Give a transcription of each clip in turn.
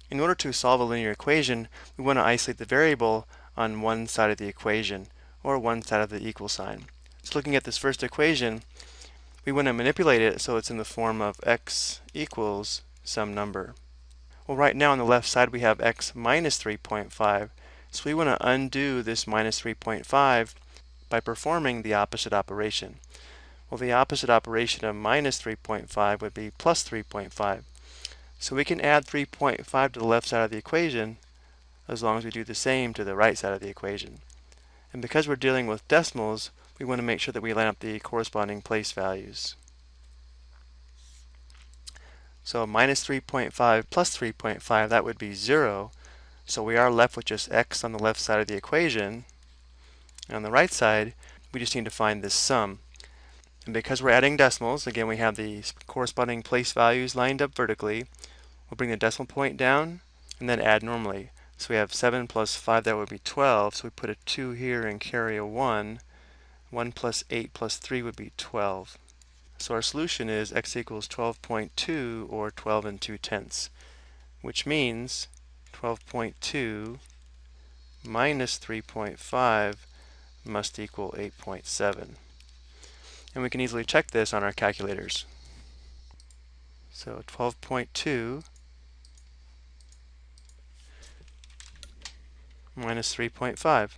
In order to solve a linear equation, we want to isolate the variable on one side of the equation, or one side of the equal sign. So looking at this first equation, we want to manipulate it so it's in the form of x equals some number. Well, right now on the left side we have x minus 3.5, so we want to undo this minus 3.5 by performing the opposite operation. Well, the opposite operation of minus 3.5 would be plus 3.5. So we can add 3.5 to the left side of the equation as long as we do the same to the right side of the equation. And because we're dealing with decimals, we want to make sure that we line up the corresponding place values. So minus 3.5 plus 3.5, that would be 0. So we are left with just x on the left side of the equation. And on the right side, we just need to find this sum. And because we're adding decimals, again we have the corresponding place values lined up vertically. We'll bring the decimal point down and then add normally. So we have 7 plus 5, that would be 12. So we put a 2 here and carry a 1. 1 plus 8 plus 3 would be 12. So our solution is x equals 12.2, or 12 and 2/10, which means 12.2 minus 3.5 must equal 8.7. And we can easily check this on our calculators. So 12.2 minus 3.5.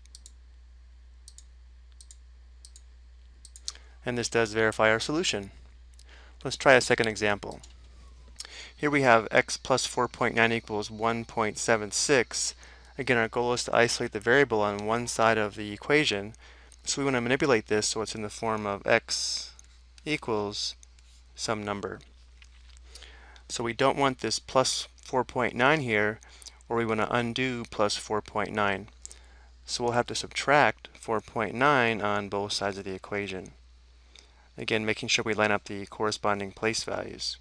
And this does verify our solution. Let's try a second example. Here we have x plus 4.9 equals 1.76. Again, our goal is to isolate the variable on one side of the equation. So we want to manipulate this so it's in the form of x equals some number. So we don't want this plus 4.9 here, or we want to undo plus 4.9. So we'll have to subtract 4.9 on both sides of the equation. Again, making sure we line up the corresponding place values.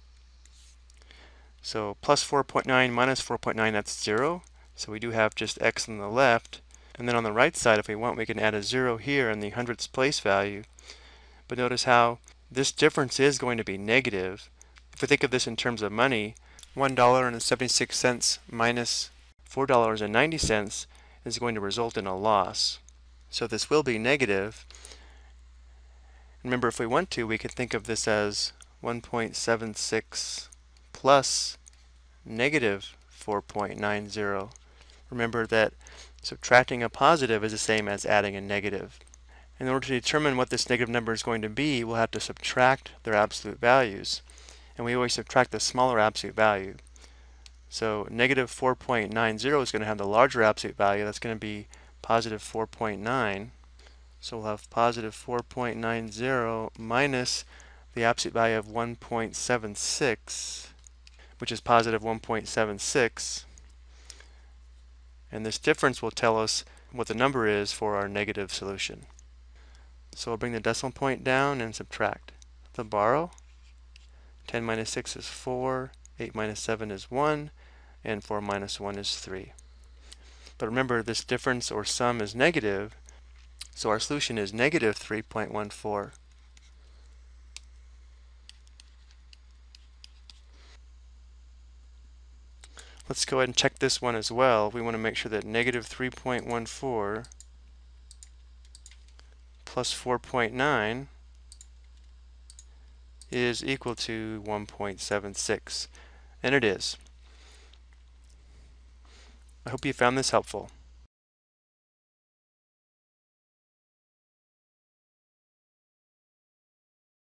So plus 4.9 minus 4.9, that's 0. So we do have just x on the left. And then on the right side, if we want, we can add a 0 here in the hundredths place value. But notice how this difference is going to be negative. If we think of this in terms of money, $1.76 minus $4.90 is going to result in a loss. So this will be negative. Remember, if we want to, we could think of this as 1.76 plus negative 4.90. Remember that subtracting a positive is the same as adding a negative. In order to determine what this negative number is going to be, we'll have to subtract their absolute values. And we always subtract the smaller absolute value. So negative 4.90 is going to have the larger absolute value. That's going to be positive 4.9. So we'll have positive 4.90 minus the absolute value of 1.76, which is positive 1.76. And this difference will tell us what the number is for our negative solution. So we'll bring the decimal point down and subtract. The borrow, 10 minus 6 is 4, 8 minus 7 is 1, and 4 minus 1 is 3. But remember, this difference or sum is negative, so our solution is negative 3.14. Let's go ahead and check this one as well. We want to make sure that negative 3.14 plus 4.9 is equal to 1.76. And it is. I hope you found this helpful.